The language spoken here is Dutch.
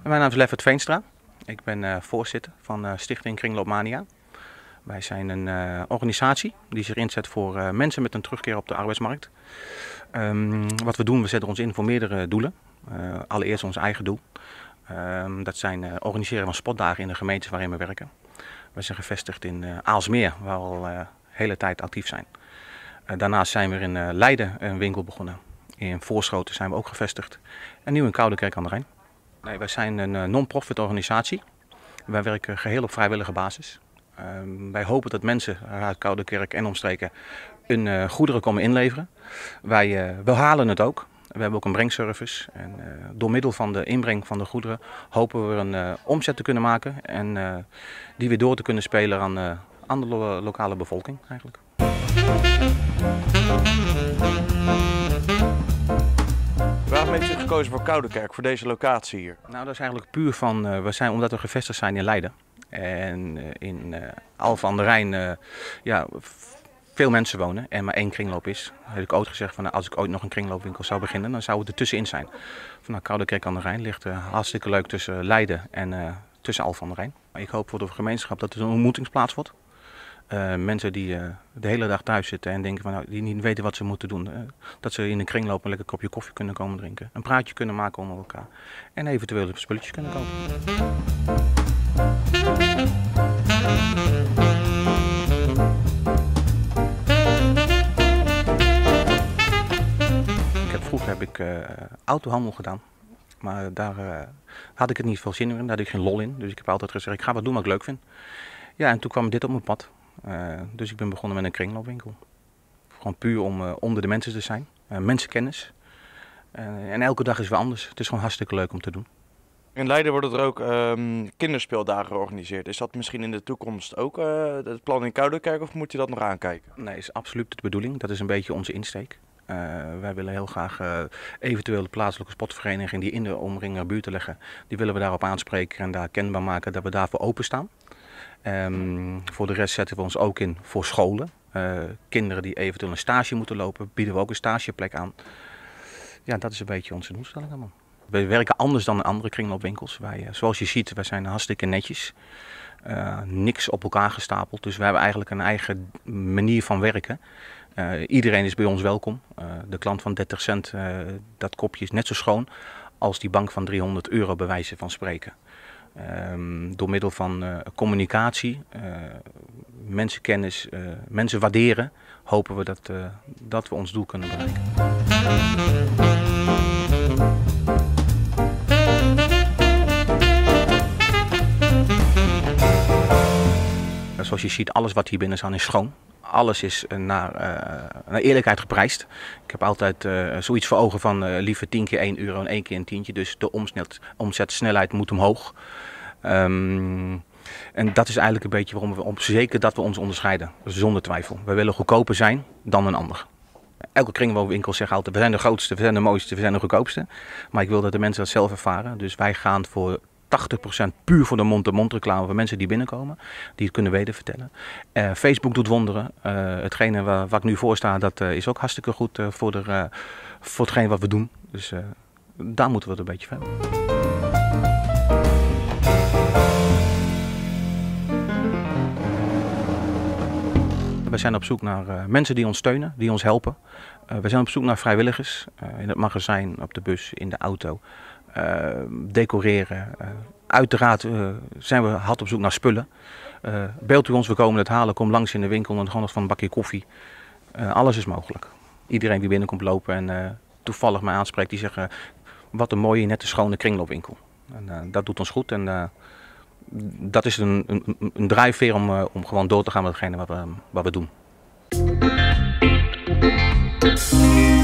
Mijn naam is Leffert Veenstra. Ik ben voorzitter van Stichting Kringloop Mania. Wij zijn een organisatie die zich inzet voor mensen met een terugkeer op de arbeidsmarkt. Wat we doen, we zetten ons in voor meerdere doelen. Allereerst ons eigen doel. Dat zijn organiseren van sportdagen in de gemeentes waarin we werken. We zijn gevestigd in Aalsmeer, waar we al de hele tijd actief zijn. Daarnaast zijn we in Leiden een winkel begonnen. In Voorschoten zijn we ook gevestigd. En nu in Koudekerk aan de Rijn. Nee, wij zijn een non-profit organisatie. Wij werken geheel op vrijwillige basis. Wij hopen dat mensen uit Koudekerk en omstreken hun goederen komen inleveren. We halen het ook. We hebben ook een brengservice. En door middel van de inbreng van de goederen hopen we een omzet te kunnen maken. En die weer door te kunnen spelen aan de lokale bevolking eigenlijk. Waarom heeft u gekozen voor Koudekerk, voor deze locatie hier? Nou, dat is eigenlijk puur omdat we gevestigd zijn in Leiden. En in Alphen aan de Rijn veel mensen wonen en maar één kringloop is. Heb ik ooit gezegd van nou, als ik ooit nog een kringloopwinkel zou beginnen, dan zou het er tussenin zijn. Van Koudekerk aan de Rijn ligt hartstikke leuk tussen Leiden en tussen Alphen aan de Rijn. Ik hoop voor de gemeenschap dat het een ontmoetingsplaats wordt. Mensen die de hele dag thuis zitten en denken van, nou, die niet weten wat ze moeten doen. Dat ze in een kringloop een lekker kopje koffie kunnen komen drinken. Een praatje kunnen maken onder elkaar. En eventueel spulletjes kunnen kopen. Vroeger heb ik autohandel gedaan. Maar daar had ik het niet veel zin in. Daar had ik geen lol in. Dus ik heb altijd gezegd, ik ga wat doen wat ik leuk vind. Ja, en toen kwam dit op mijn pad. Dus ik ben begonnen met een kringloopwinkel. Gewoon puur om onder de mensen te zijn. Mensenkennis. En elke dag is weer anders. Het is gewoon hartstikke leuk om te doen. In Leiden worden er ook kinderspeeldagen georganiseerd. Is dat misschien in de toekomst ook het plan in Koudekerk of moet je dat nog aankijken? Nee, is absoluut de bedoeling. Dat is een beetje onze insteek. Wij willen heel graag eventueel de plaatselijke sportvereniging die in de omringende buurten liggen, die willen we daarop aanspreken en daar kenbaar maken dat we daarvoor openstaan. Voor de rest zetten we ons ook in voor scholen. Kinderen die eventueel een stage moeten lopen, bieden we ook een stageplek aan. Ja, dat is een beetje onze doelstelling allemaal. We werken anders dan andere kringloopwinkels. Zoals je ziet, wij zijn hartstikke netjes. Niks op elkaar gestapeld. Dus we hebben eigenlijk een eigen manier van werken. Iedereen is bij ons welkom. De klant van 30 cent, dat kopje is net zo schoon als die bank van €300 bij wijze van spreken. Door middel van communicatie, mensenkennis, mensen waarderen, hopen we dat we ons doel kunnen bereiken. Zoals je ziet, alles wat hier binnen staat is schoon. Alles is naar eerlijkheid geprijsd. Ik heb altijd zoiets voor ogen van liever 10 keer €1 en 1 keer een tientje. Dus de omzetsnelheid moet omhoog. En dat is eigenlijk een beetje waarom we zeker dat we ons onderscheiden. Zonder twijfel. We willen goedkoper zijn dan een ander. Elke kringloopwinkel zegt altijd, we zijn de grootste, we zijn de mooiste, we zijn de goedkoopste. Maar ik wil dat de mensen dat zelf ervaren. Dus wij gaan voor 80% puur voor de mond-to-mond reclame van mensen die binnenkomen, die het kunnen wedervertellen. Facebook doet wonderen. Hetgene waar ik nu voor sta, dat is ook hartstikke goed voor hetgeen wat we doen. Dus daar moeten we het een beetje van hebben. We zijn op zoek naar mensen die ons steunen, die ons helpen. We zijn op zoek naar vrijwilligers in het magazijn, op de bus, in de auto. Decoreren. Uiteraard zijn we hard op zoek naar spullen. Beeld u ons, we komen het halen, kom langs in de winkel en gewoon van een bakje koffie. Alles is mogelijk. Iedereen die binnenkomt lopen en toevallig mij aanspreekt, die zegt wat een mooie, nette, schone kringloopwinkel. En dat doet ons goed en dat is een drijfveer om gewoon door te gaan met hetgene wat we doen.